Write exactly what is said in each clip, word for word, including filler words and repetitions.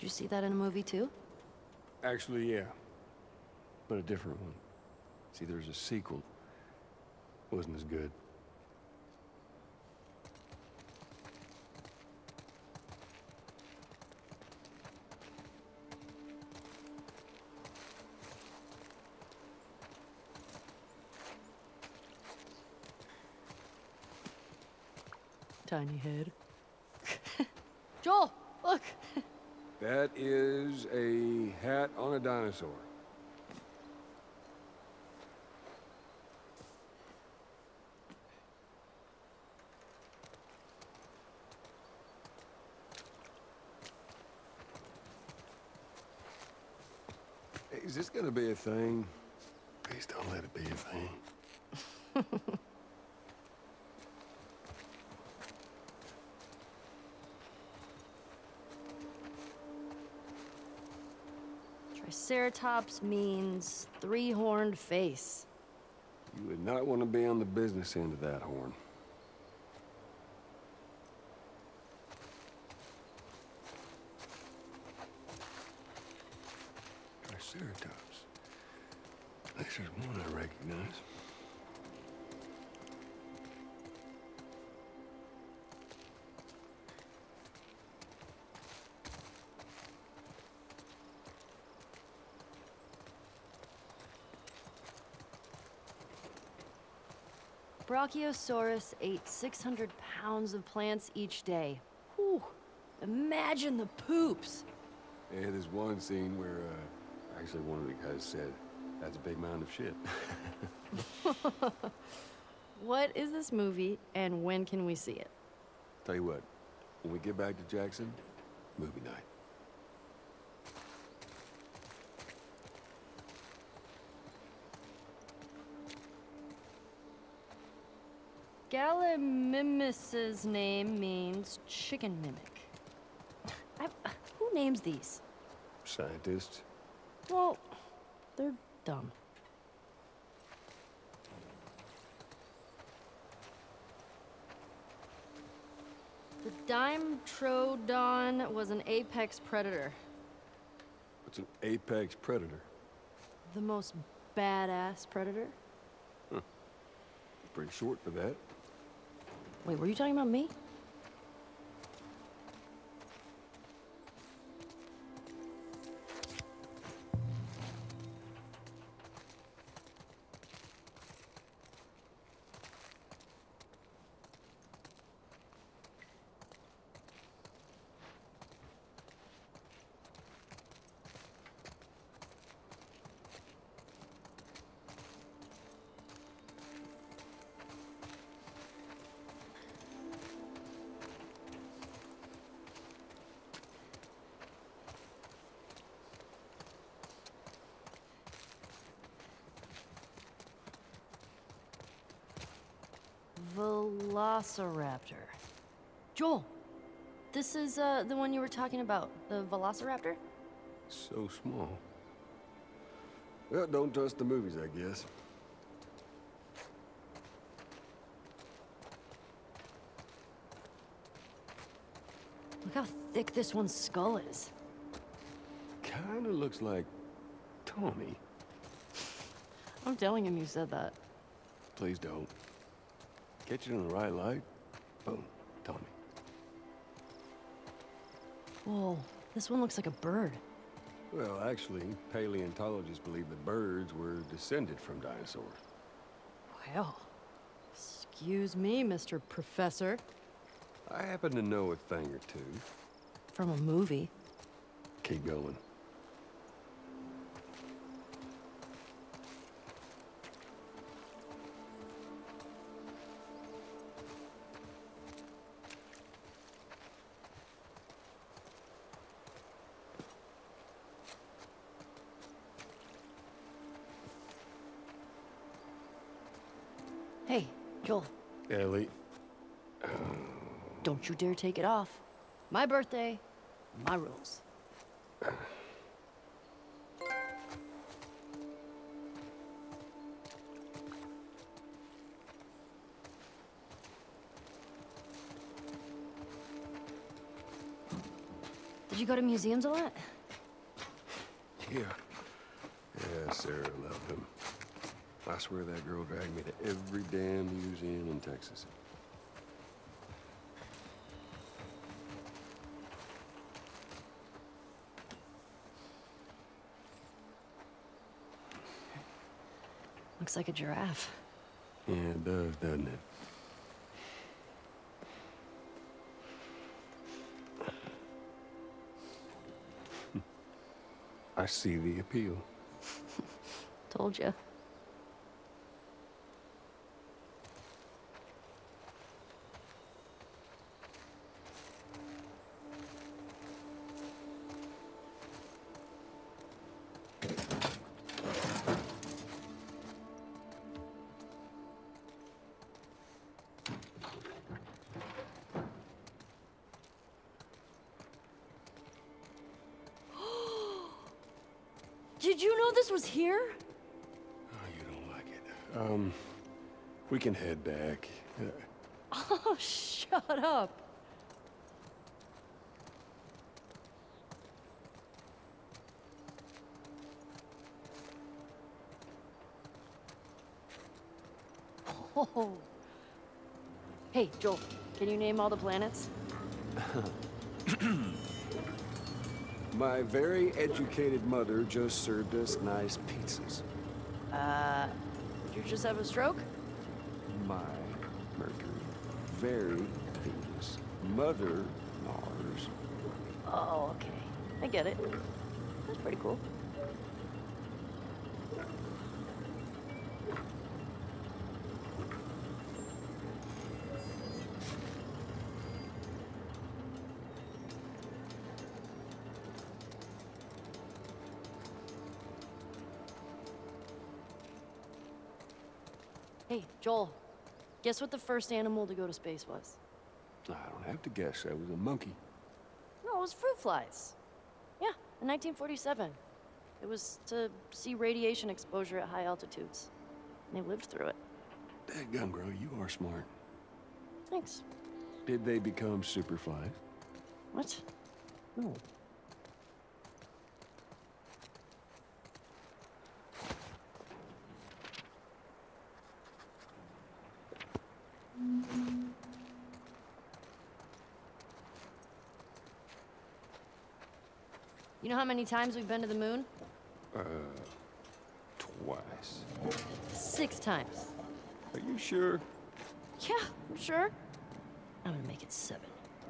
you see that in a movie too? Actually, yeah. But a different one. See, there's a sequel. Wasn't as good. Tiny head. Joel, look! That is a hat on a dinosaur. Hey, is this gonna be a thing? Please don't let it be a thing. Triceratops means three-horned face. You would not want to be on the business end of that horn. Triceratops. At least there's one I recognize. Brachiosaurus ate six hundred pounds of plants each day. Whew. Imagine the poops. Yeah, there's one scene where, uh, actually one of the guys said, that's a big mound of shit. What is this movie, and when can we see it? Tell you what, when we get back to Jackson, movie night. Gallimimus's name means chicken mimic. I, who names these? Scientists. Well, they're dumb. The Dimetrodon was an apex predator. What's an apex predator? The most badass predator. Huh. Pretty short for that. Wait, were you talking about me? Velociraptor. Joel, this is uh, the one you were talking about, the Velociraptor? So small. Well, don't trust the movies, I guess. Look how thick this one's skull is. Kinda looks like Tommy. I'm telling him you said that. Please don't. Catch it in the right light. Boom. Tommy. Whoa, this one looks like a bird. Well, actually, paleontologists believe the birds were descended from dinosaurs. Well, excuse me, Mister Professor. I happen to know a thing or two. From a movie. Keep going. Hey, Joel. Ellie. Don't you dare take it off. My birthday, my rules. The Did you go to museums a lot? Yeah. Yeah, Sarah loved him. I swear that girl dragged me to every damn museum in Texas. Looks like a giraffe. Yeah, it does, doesn't it? I see the appeal. Told you. Did you know this was here? Oh, you don't like it. Um, we can head back. Uh, Oh, shut up. Oh. Hey, Joel, can you name all the planets? My very educated mother just served us nice pizzas. Uh, did you just have a stroke? My Mercury, very Venus, Mother Mars. Oh, okay. I get it. That's pretty cool. Hey, Joel, guess what the first animal to go to space was? I don't have to guess. That was a monkey. No, it was fruit flies. Yeah, in nineteen forty-seven. It was to see radiation exposure at high altitudes. And they lived through it. Dadgum, girl, you are smart. Thanks. Did they become superflies? What? No. You know how many times we've been to the moon? Uh, twice. Six times. Are you sure? Yeah, I'm sure. I'm gonna make it seven.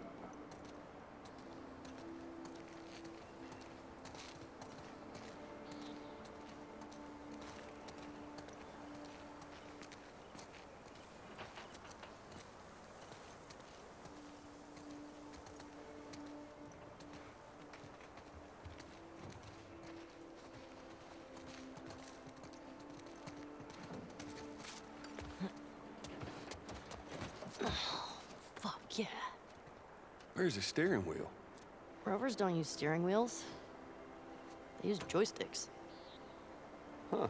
Fuck yeah. Where's the steering wheel? Rovers don't use steering wheels. They use joysticks. Huh.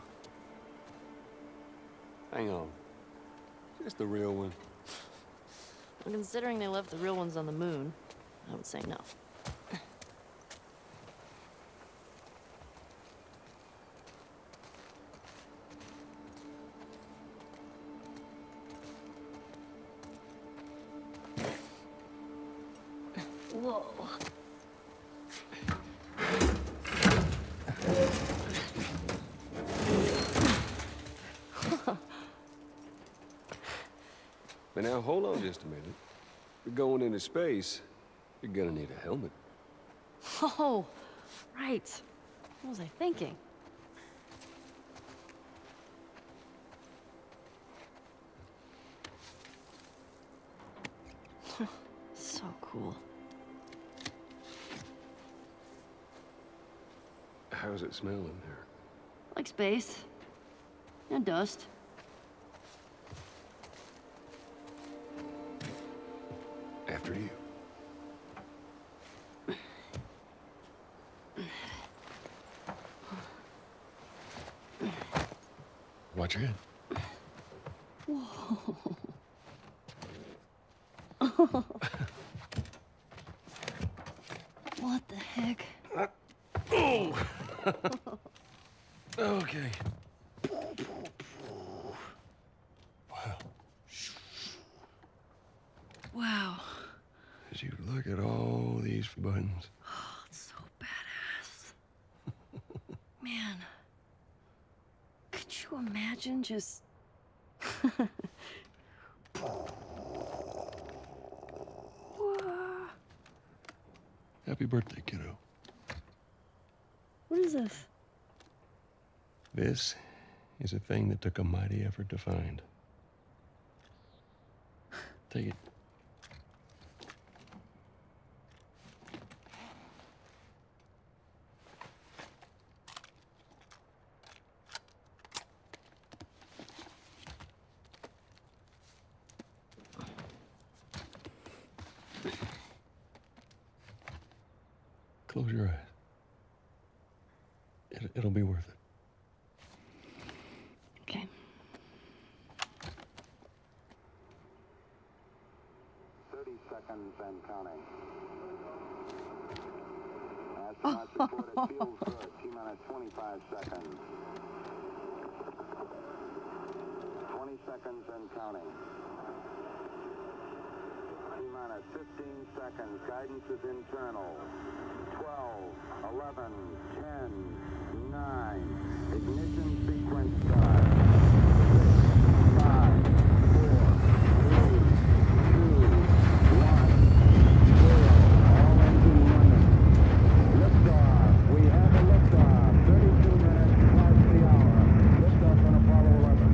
Hang on. Is this the real one? Well, considering they left the real ones on the moon, I would say no. Whoa. But now, hold on just a minute. You're going into space. You're gonna need a helmet. Oh, right. What was I thinking? So cool. How's it smell in there? Like space. And dust. After you. Watch your head. Whoa. What the heck? Oh! Okay. Wow. Wow. As you look at all these buttons. Oh, it's so badass. Man. Could you imagine just... Happy birthday, kiddo. What is this? This is a thing that took a mighty effort to find. Take it. Close your eyes. It, it'll be worth it. Okay. thirty seconds and counting. Astronauts report it feels good. T minus twenty-five seconds. twenty seconds and counting. T minus fifteen seconds. Guidance is internal. twelve, eleven, ten, nine. Ignition sequence start. five, four, three, two, one, zero. All engine running. Liftoff. We have a liftoff. thirty-two minutes past the hour. Liftoff on Apollo eleven.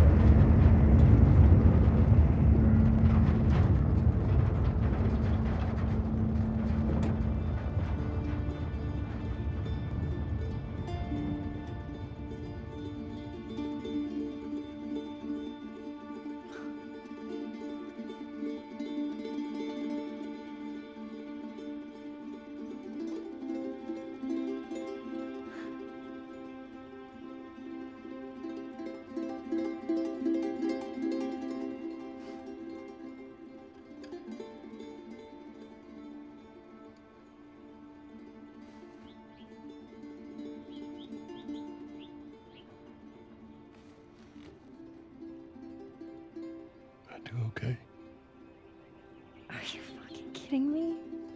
I do okay. Are you fucking kidding me?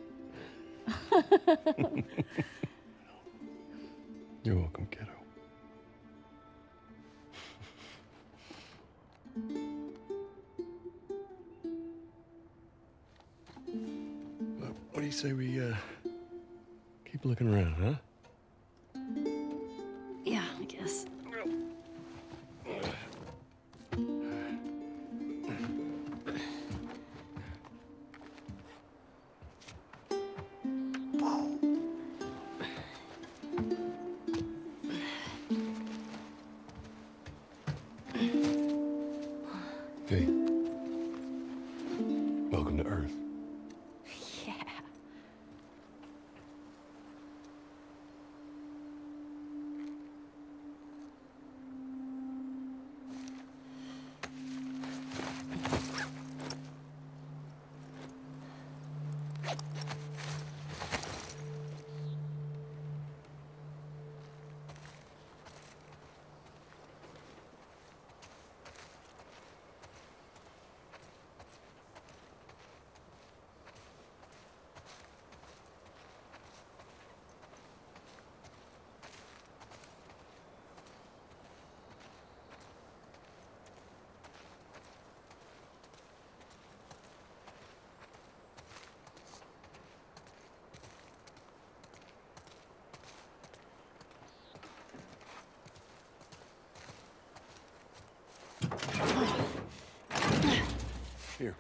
You're welcome, kiddo. Well, what do you say we uh, keep looking around, huh? Yeah, I guess. Hey. Welcome to Earth. Yeah. Here.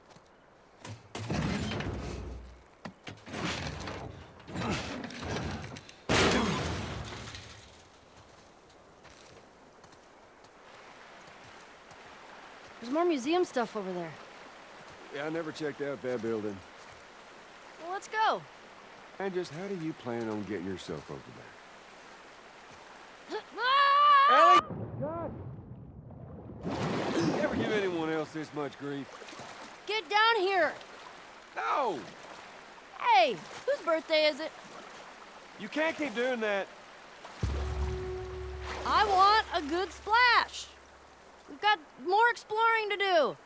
There's more museum stuff over there. Yeah, I never checked out that building. Well, let's go. And just how do you plan on getting yourself over there? Ah! Ellie! God! You ever give anyone else this much grief? Get down here! No! Hey, whose birthday is it? You can't keep doing that. I want a good splash. We've got more exploring to do.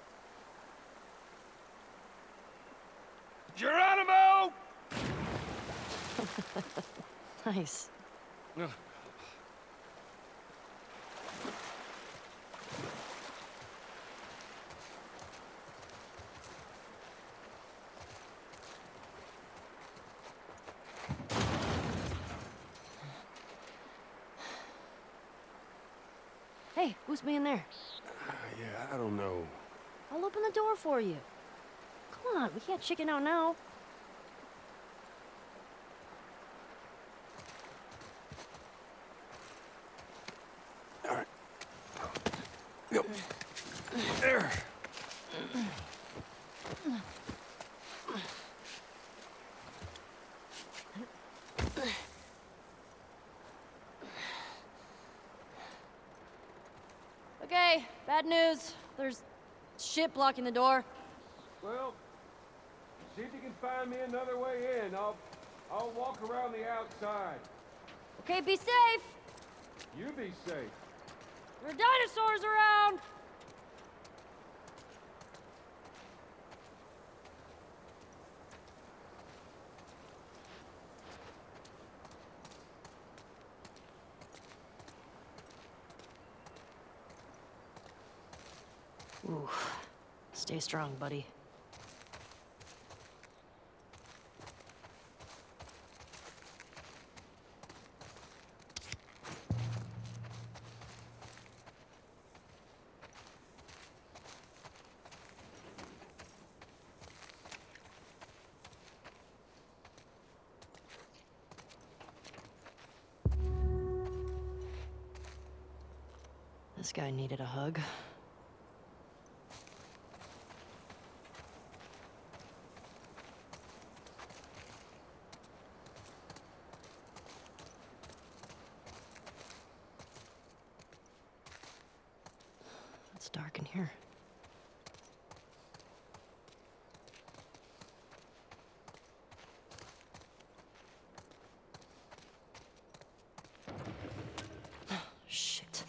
Geronimo! Nice. Ugh. Hey, who's being there? Uh, yeah, I don't know. I'll open the door for you. Come on, we can't chicken out now. All right. Go. There. Okay, bad news. There's shit blocking the door. Well, see if you can find me another way in. I'll, I'll walk around the outside. Okay, be safe. You be safe. There are dinosaurs around. Ooh, stay strong, buddy. This guy needed a hug. It's dark in here. Shit.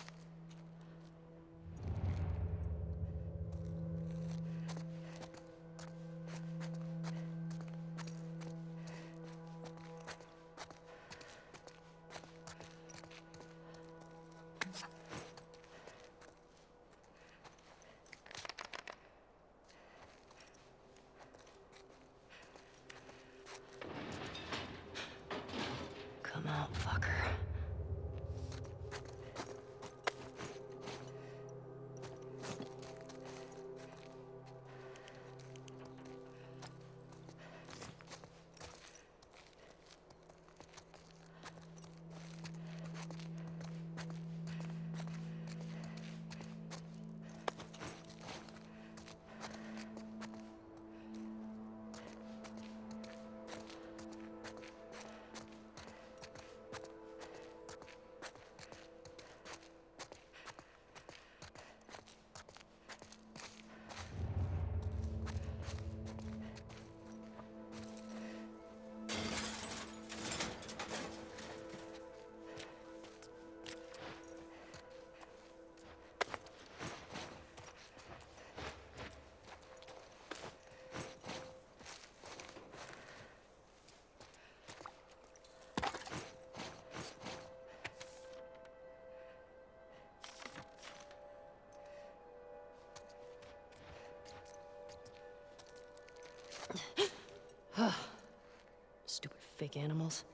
Come out, fucker. Stupid fake animals.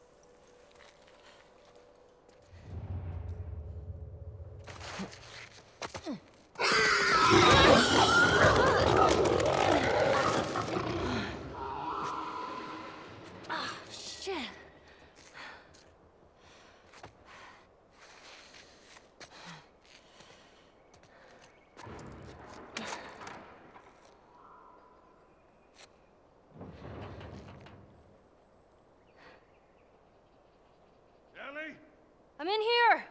Ah, shit. Ellie? I'm in here.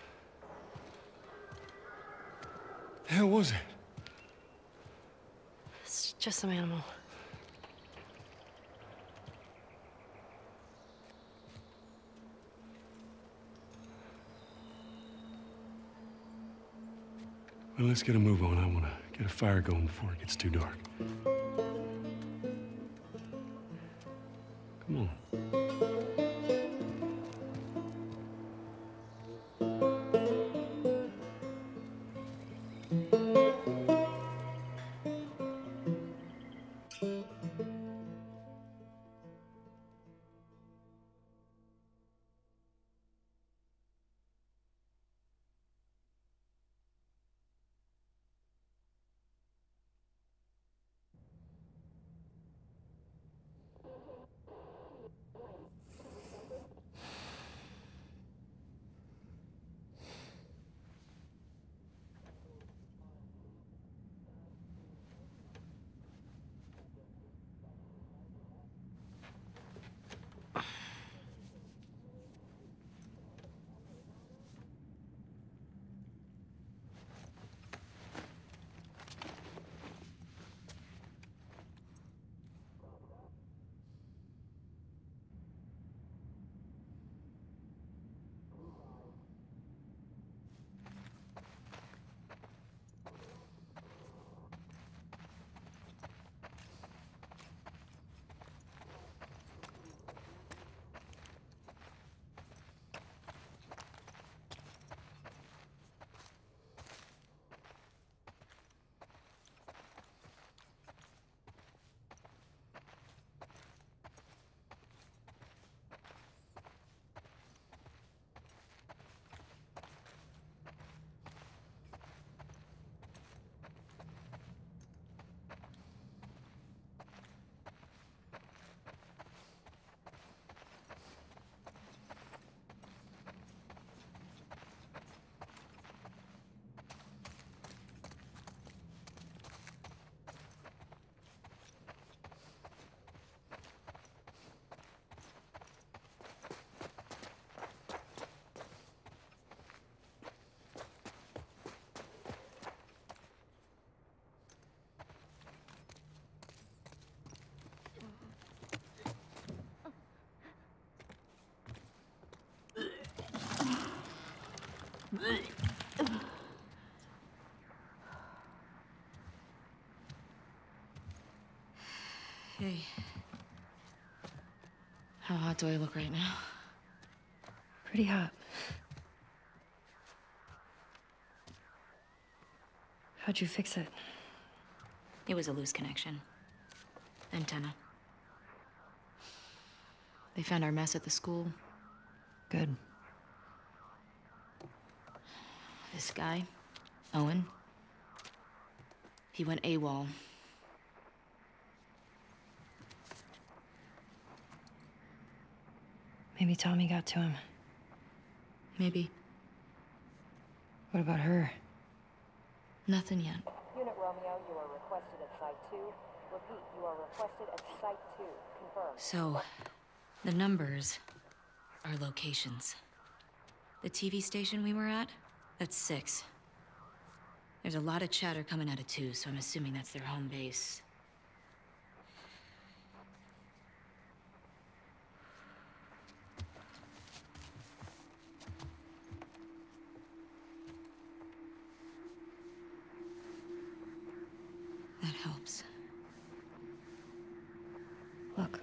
The hell was it? just some animal. Well, let's get a move on. I want to get a fire going before it gets too dark. Come on. Hey. How hot do I look right now? Pretty hot. How'd you fix it? It was a loose connection. Antenna. They found our mess at the school. Good. This guy, Owen, he went AWOL. Maybe Tommy got to him. Maybe. What about her? Nothing yet. Unit Romeo, you are requested at Site two. Repeat, you are requested at Site two. Confirm. So, the numbers are locations. The T V station we were at, that's six. There's a lot of chatter coming out of two, so I'm assuming that's their home base. That helps. Look.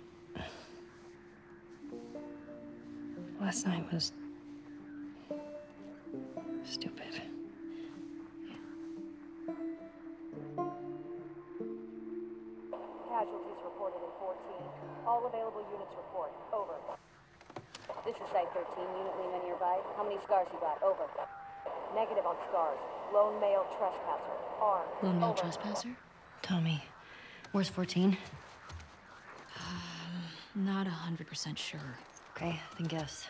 Last night was... stupid. Casualties reported in fourteen. All available units report. Over. This is Site thirteen. Unit Lima nearby. How many scars you got? Over. Negative on scars. Lone male trespasser. Armed. Lone male Over. trespasser? Tommy, where's fourteen? Not a hundred percent sure. Okay, then guess.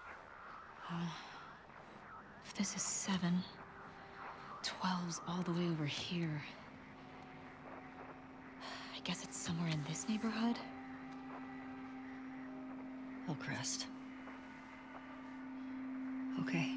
If this is seven, twelve's all the way over here. I guess it's somewhere in this neighborhood? Hillcrest. Okay.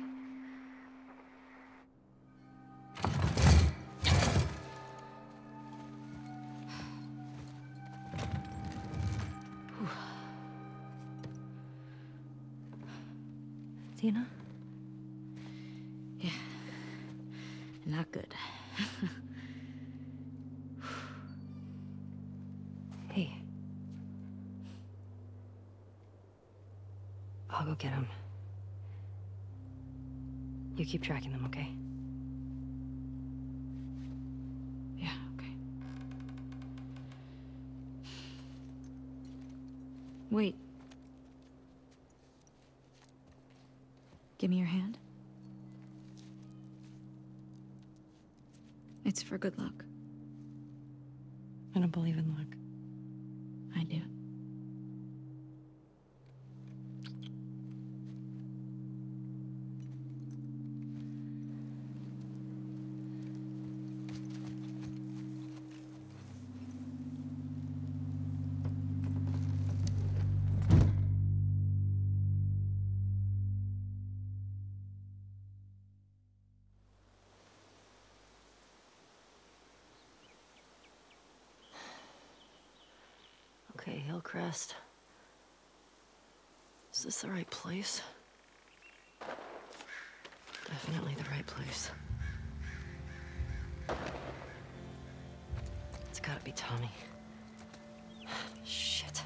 Dina? Yeah. Not good. Hey. I'll go get him. You keep tracking them, okay? Yeah, okay. Wait. Give me your hand. It's for good luck. I don't believe in luck. I do. Okay, Hillcrest. Is this the right place? Definitely the right place. It's gotta be Tommy. Shit.